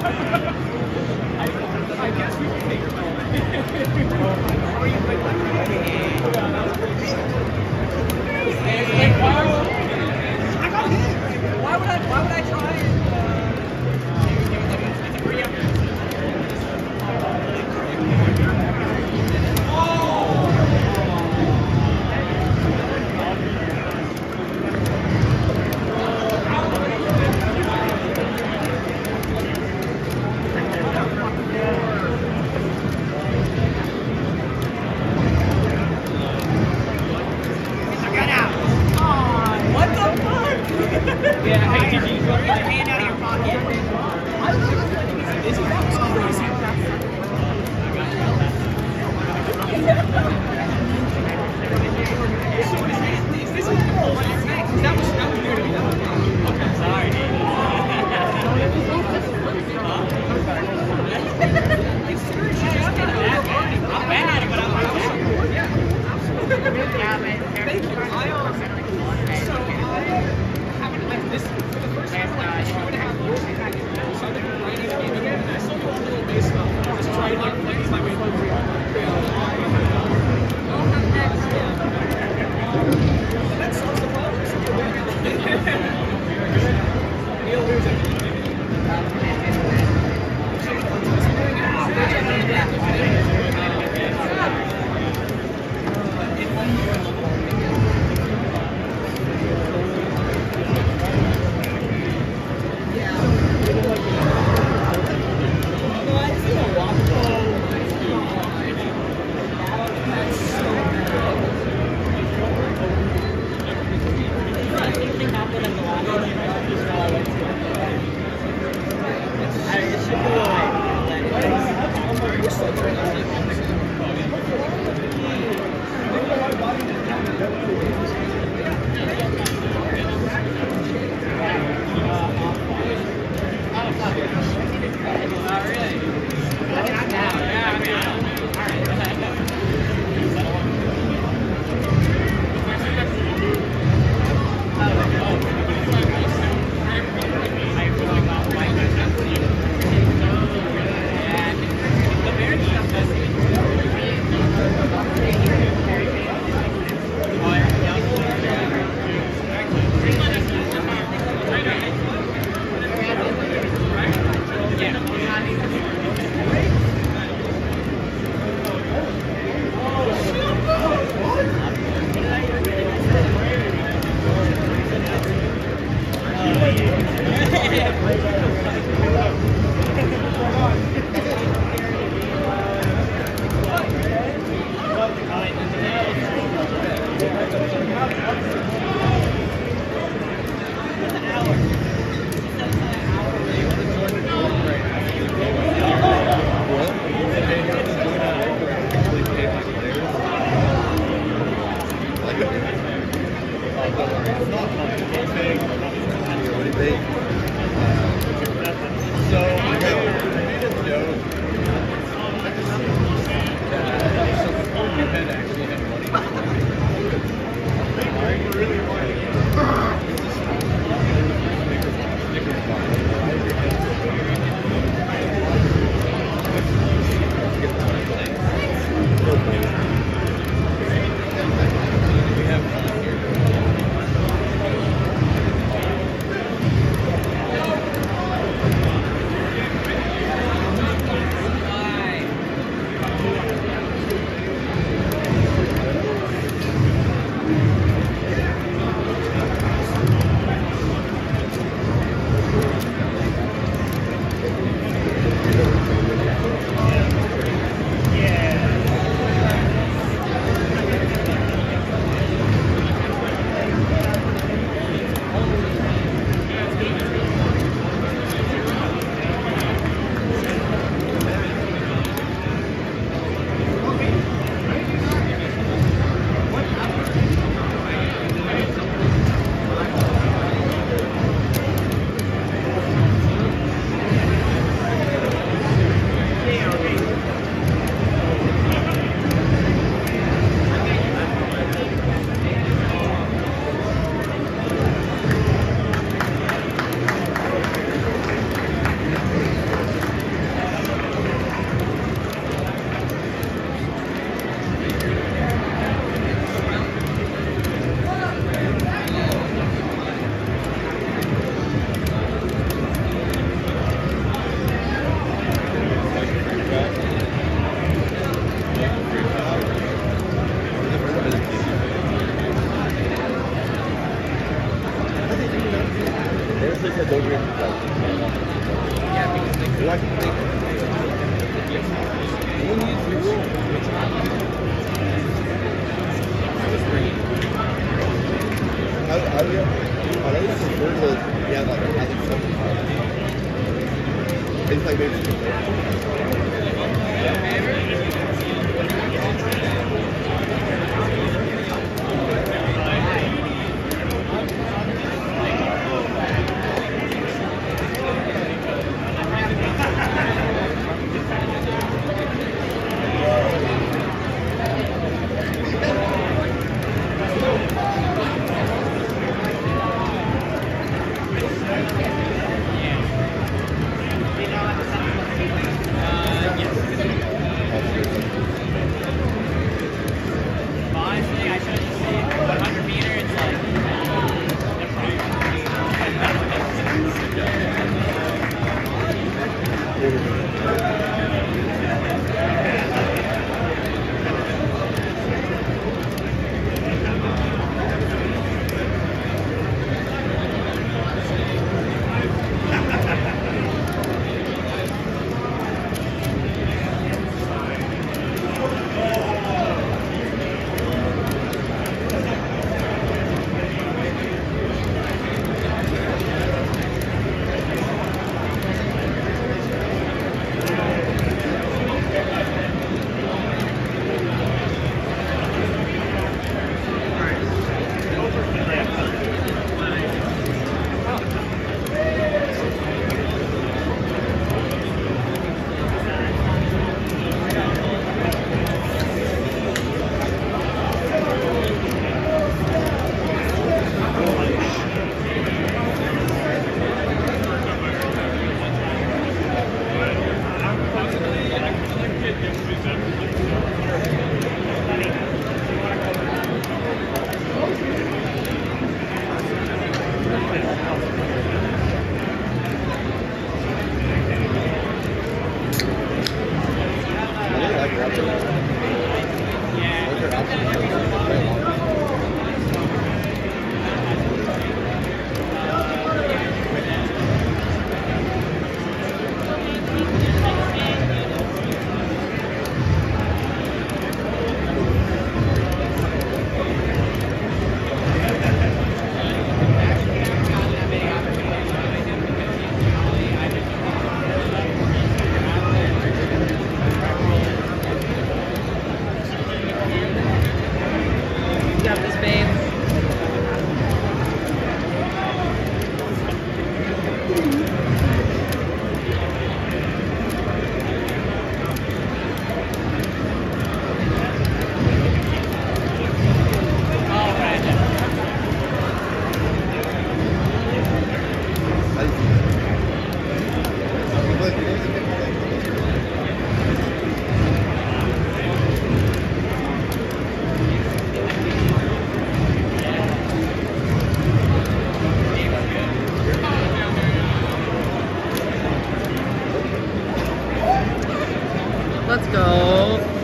I guess we can take your phone. Or you could why would I try what the fuck? Yeah, hey, did you get your hand out of your pocket? I don't know. Is that was crazy? Is this that was weird to me. Okay, sorry. It's serious. Not bad, but I'm yeah, absolutely. Thank you. This for the first time in like 2.5 years, so I've been writing the game again, and I still do a little base stuff. I just try to like play my way through that solves the problem. You'll lose it. What do you think? What? I really prefer the, yeah, like, I think so. It's like maybe Honestly, I should just say 100 meter. It's like Let's go.